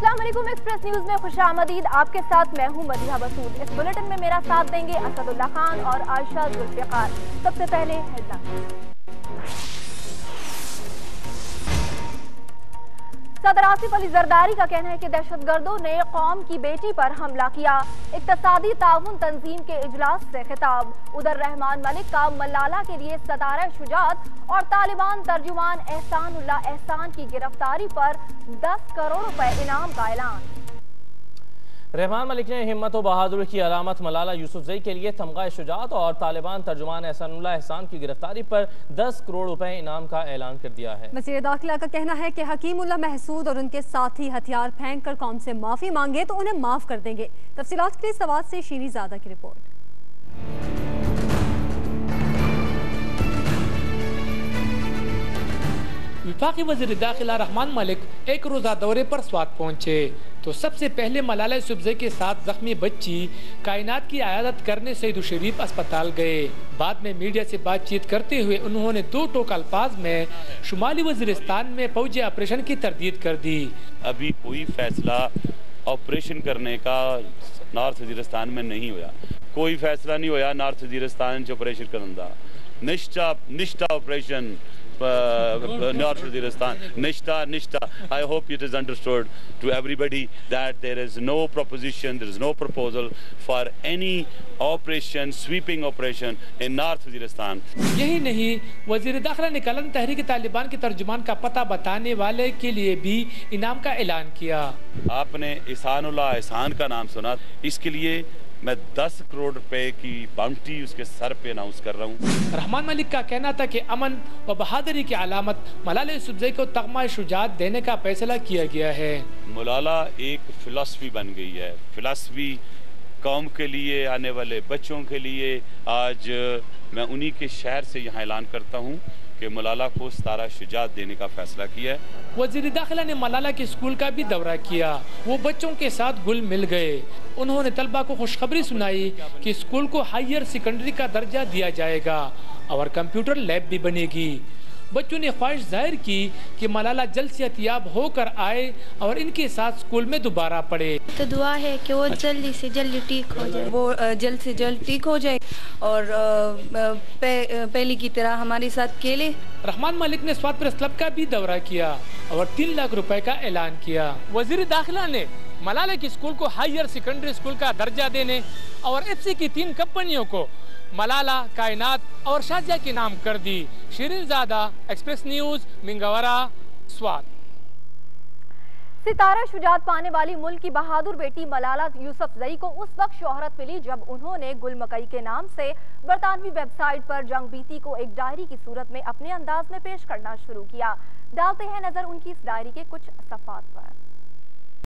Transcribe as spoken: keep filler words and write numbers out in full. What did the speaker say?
अस्सलाम वालेकुम। Express news में खुशामदीद। आपके साथ मैं हूं मदीहा बसूद। इस बुलेटिन में मेरा साथ देंगे असदुल्ला खान और आयशा जुल्फिकार। सबसे पहले हेडलाइन। सदर आसिफ अली जरदारी का कहना है कि दहशतगर्दों ने कौम की बेटी पर हमला किया। इक्तसादी ताउन तंजीम के इजलास से खिताब। उधर रहमान मलिक का मलाला के लिए सतारा शुजात और तालिबान तर्जुमान एहसान उल्लाह एहसान की गिरफ्तारी पर दस करोड़ रुपए इनाम का ऐलान। रहमान मलिक ने हिम्मत और बहादुरी की अलामत मलाला यूसुफजई के लिए तमगा शुजात और तालिबान तर्जुमान एहसान उल्लाह एहसान की गिरफ्तारी पर दस करोड़ रुपए इनाम का ऐलान कर दिया है। वज़ीर दाखिला का कहना है कि हकीमुल्लाह महसूद और उनके साथी हथियार फेंक कर कौम से माफी मांगे तो उन्हें माफ कर देंगे। तफसीलात के लिए सवाद से शीरी ज़ादा की रिपोर्ट। वफाकी वज़ीर दाखिला रहमान मलिक एक रोज़ा दौरे पर स्वात पहुँचे तो सबसे पहले मलाला यूसुफजई के साथ जख्मी बच्ची कायनात की आयादत करने सईद शरीफ अस्पताल गए। बाद में मीडिया से बातचीत करते हुए उन्होंने दो टोक अल्फाज में शुमाली वज़ीरिस्तान में फौजी ऑपरेशन की तरदीद कर दी। अभी कोई फैसला ऑपरेशन करने का नॉर्थ वज़ीरिस्तान में नहीं हुआ। कोई फैसला नहीं हुआ नॉर्थ वज़ीरिस्तान ऑपरेशन करने का। Nishta Nishta operation North Waziristan, Nishta, Nishta. I hope it is understood to everybody that there is no proposition, there is no proposal for any operation, sweeping operation in North Waziristan. यही नहीं, वज़ीर दाखिला ने कलम तहरीक तालिबान के तर्जुमान का पता बताने वाले के लिए भी इनाम का ऐलान किया। आपने एहसान उल्लाह एहसान का नाम सुना, इसके लिए मैं दस करोड़ रुपए की बाउंटी उसके सर पे अनाउंस कर रहा हूँ। रहमान मलिक का कहना था कि अमन व बहादुरी की अलामत मलाला यूसुफजई को तगमा शुजात देने का फैसला किया गया है। मलाला एक फिलॉसफी बन गई है। फिलॉसफी कौम के लिए, आने वाले बच्चों के लिए। आज मैं उन्हीं के शहर से यहाँ ऐलान करता हूँ कि मलाला को सतारा शुजात देने का फैसला किया है। वज़ीर दाखिला ने मलाला के स्कूल का भी दौरा किया। वो बच्चों के साथ घुल मिल गए। उन्होंने तलबा को खुशखबरी सुनाई कि स्कूल को हायर सेकेंडरी का दर्जा दिया जाएगा और कंप्यूटर लैब भी बनेगी। बच्चों ने ख्वाहिश जाहिर की कि मलाला जल्द से सेहतियाब होकर आए और इनके साथ स्कूल में दोबारा पढ़े। तो दुआ है कि वो जल्दी से जल्दी ठीक हो जाए, वो जल्द से जल्द ठीक हो जाए और पहले की तरह हमारे साथ खेले। रहमान मलिक ने स्वात प्रेस क्लब का भी दौरा किया और तीन लाख रुपए का ऐलान किया। वज़ीर दाखिला ने मलाला की स्कूल को हायर सेकेंडरी स्कूल का दर्जा देने और एफसी की तीन कंपनियों को मलाला, कायनात और शाजिया के नाम कर दी। Shireen Zada, Express News, Mingora, Swat. सितारा शुजात पाने वाली मुल्क की बहादुर बेटी मलाला यूसुफजई को उस वक्त शोहरत मिली जब उन्होंने गुल मकई के नाम से बरतानवी वेबसाइट पर जंग बीती को एक डायरी की सूरत में अपने अंदाज में पेश करना शुरू किया। डालते हैं नजर उनकी इस डायरी के कुछ सफ़ात पर।